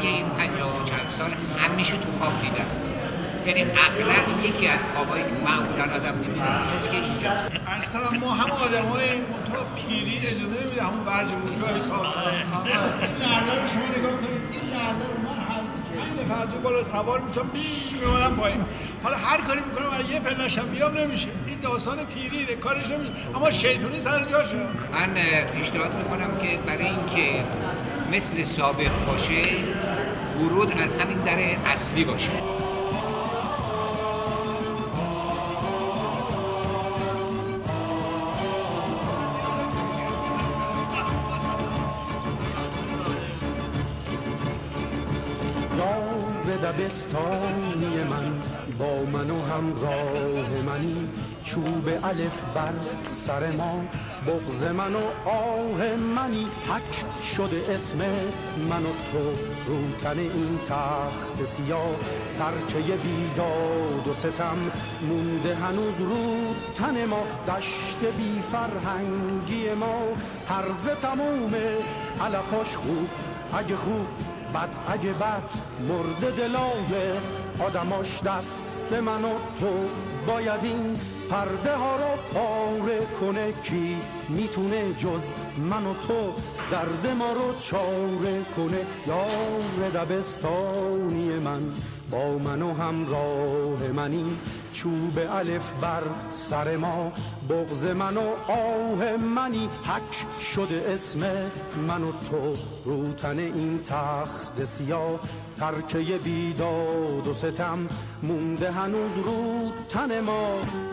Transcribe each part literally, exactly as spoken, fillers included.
این پنجاه و چند سال همیشه تو خواب دیدم. یعنی عقلا یکی از خوابایی که معمولا آدم نمی‌بینه چیزی که اینجاست. اصلا ما هم آدمای تو پیری اجازه نمیده همون برج بورژوای سابق. این نرده رو شما نگاه کنید، این نرده رو من هر چند دفعه تو بالا سوار میشم میمونم پایین. حالا هر کاری میکنم برای یه پله‌شم بیام نمیشه. این داستان پیریه، کارش نمیشه. اما شیطونی سر جاشه. من پیشنهاد میکنم که برای اینکه مثل سابق باشه ورود از همین در اصلی باشه. دبستانی من با من و همراه منی، چوب الف بر سر ما بغض من و آه منی، حک شده اسم من و تو رو تن این تخت سیاه، ترکه بیداد و ستم مونده هنوز رو تن ما، دشت بی فرهنگی ما هرز تمومه، علفاش خوب اگه خوب بد اگه بد مرد دلای آدماش، دست من و تو باید این پرده ها رو پاره کنه، کی میتونه جز من و تو درد ما رو چاره کنه، یار دبستانی من با من و همراه منی، چوب الف بر سر ما بغض من و آه منی، حک شده اسم من و تو رو تن این تخت سیاه، ترکه بیداد و ستم مونده هنوز رو تن ما.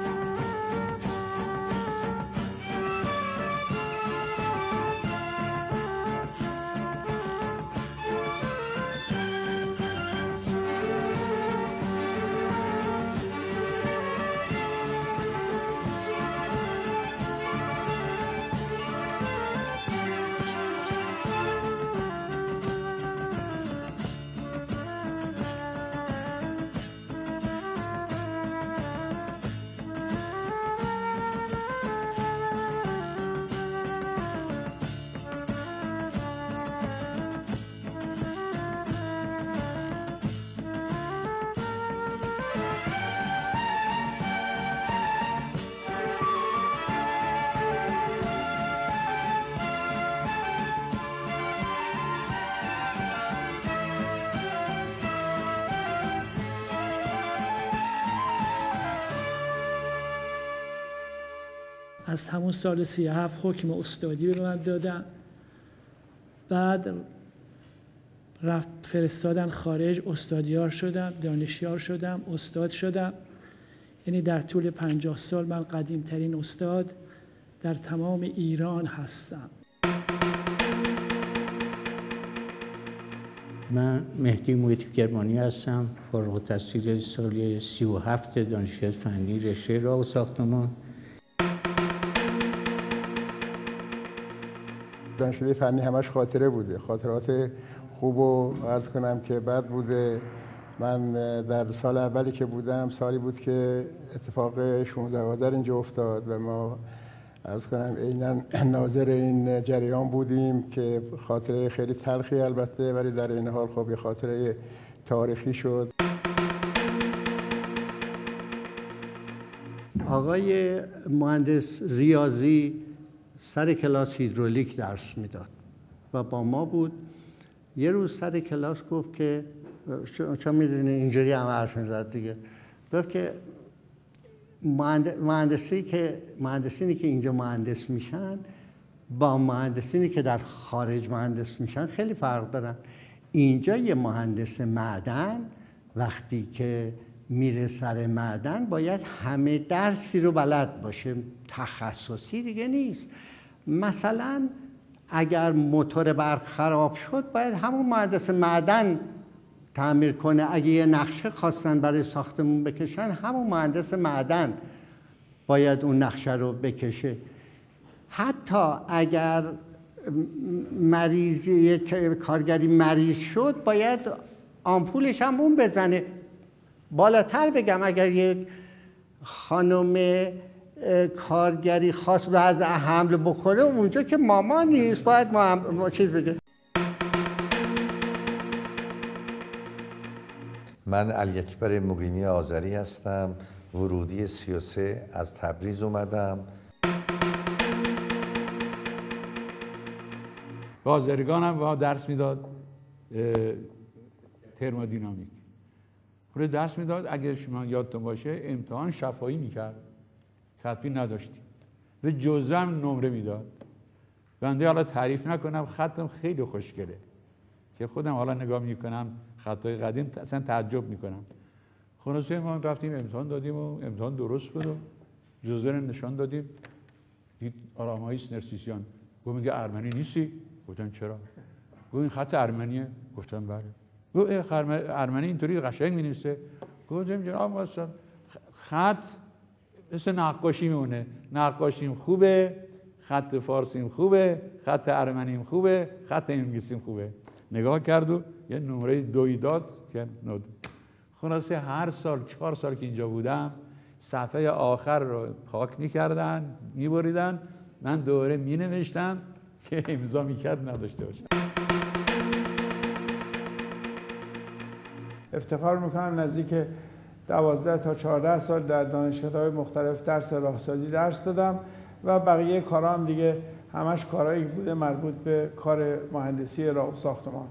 از همون سال سی و هفت حکم استادی به من دادن، بعد رفت فرستادن خارج، استادیار شدم، دانشیار شدم، استاد شدم. یعنی در طول پنجاه سال من قدیمترین استاد در تمام ایران هستم. من مهدی محیط کرمانی هستم، فارغ التحصیل سال سی و هفت دانشگاه فنی رشته راه و ساختمان. دانشگاه فنی همش خاطره بوده، خاطرات خوب و عرض کنم که بد بوده. من در سال اولی که بودم سالی بود که اتفاق شانزده آذر اینجا افتاد و ما عرض کنم عیناً ناظر این جریان بودیم که خاطره خیلی تلخی البته، ولی در این حال خب یه خاطره تاریخی شد. آقای مهندس ریاضی سر کلاس هیدرولیک درس میداد و با ما بود. یه روز سر کلاس گفت که چون میدونی اینجوری هم حرف میزد دیگه، گفت که مهندسی که مهندسینی که اینجا مهندس میشن با مهندسینی که در خارج مهندس میشن خیلی فرق دارن. اینجا یه مهندس معدن وقتی که میره سر معدن باید همه درسی رو بلد باشه، تخصصی دیگه نیست. مثلا اگر موتور برق خراب شد باید همون مهندس معدن تعمیر کنه، اگه یه نقشه خواستن برای ساختمون بکشن همون مهندس معدن باید اون نقشه رو بکشه. حتی اگر مریض یک کارگری مریض شد باید آمپولش هم اون بزنه. بالاتر بگم اگر یک خانم کارگری خواست وضع حمل بکنه اونجا که ماما نیست، باید ما, هم... ما چیز بگه. من علی‌اکبر مقیمی آذری هستم، ورودی سی و سه از تبریز اومدم. بازرگانم و درس میداد ترمودینامیک. پروی درس میداد، اگر شما یادتون باشه امتحان شفاهی میکرد، خطی نداشتیم و جزوه هم نمره میداد. بنده حالا تعریف نکنم، خطم خیلی خوشگله که خودم حالا نگاه میکنم خطای قدیم اصلا تعجب میکنم. خلاصه ما رفتیم امتحان دادیم و امتحان درست بود و جزوه رو نشان دادیم. دید آراماییس نرسیسیان. گفت میگه ارمنی نیستی؟ گفتم چرا؟ گفت این خط ارمنیه؟ گفتم بله. گفت ارمنی اینطوری قشنگ می‌نویسه؟ گفتم جناب مثلا خط مثل نقاشی میمونه، نقاشیم خوبه، خط فارسیم خوبه، خط ارمنیم خوبه، خط انگلیسیم خوبه. نگاه کرد و یه نمره دوی داد که نود. خلاصه هر سال چهار سال که اینجا بودم صفحه آخر رو پاک می‌کردن، می‌بریدن، من دوره می‌نوشتم که امضا می‌کرد نداشته باشم. افتخار میکنم نزدیک دوازده تا چهارده سال در دانشگاه‌های مختلف درس راهسازی درس دادم و بقیه کارا هم دیگه همش کارهایی بوده مربوط به کار مهندسی راه و ساختمان.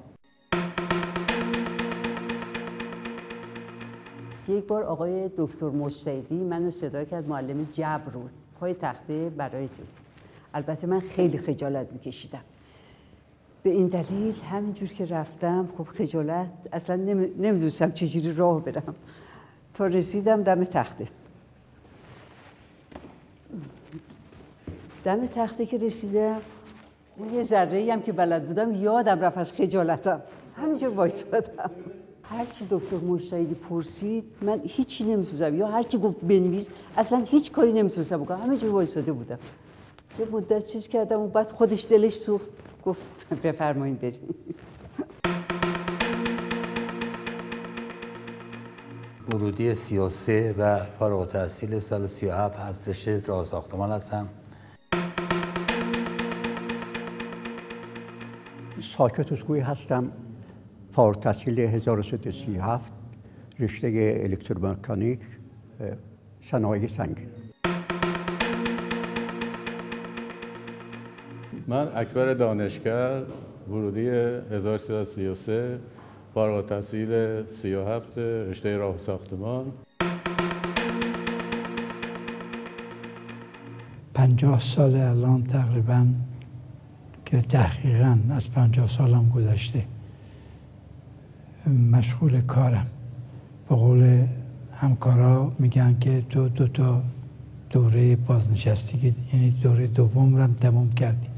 یک بار آقای دکتر مجتهدی منو صدا کرد، معلم جبر بود، پای تخته برای چیز. البته من خیلی خجالت میکشیدم. به این دلیل همینجور که رفتم خب خجالت اصلا نمیدونستم چجوری راه برم تا رسیدم دم تخته. دم تخته که رسیدم اون یه ذره‌ای هم که بلد بودم یادم رفت از خجالتم، همینجور وایسادم. هرچی دکتر مجتهدی پرسید من هیچی نمیتونستم، یا هرچی گفت بنویس اصلا هیچ کاری نمیتونستم بکنم، همینجور وایساده بودم. یه مدت چیز کردم و بعد خودش دلش سوخت، گفت بفرمایین بریم. ورودی سی و سه و فارغ التحصیل سال سی و هفت از رشته راه ساختمان هستم. ساکت اسکویی هستم، فارغ التحصیل هزار و سیصد و سی و هفت، رشته الکترومکانیک، صنایع سنگین. من اکبر دانشگر، ورودی هزار و سیصد و سی و سه، فارغ التحصیل سی و هفت، رشته راه و ساختمان. پنجاه سال الان تقریبا که تحقیقاً از پنجاه سالم گذشته مشغول کارم. به قول همکارا میگن که تو دو تا دوره بازنشستگی، یعنی دوره دوم رو تمام کردی.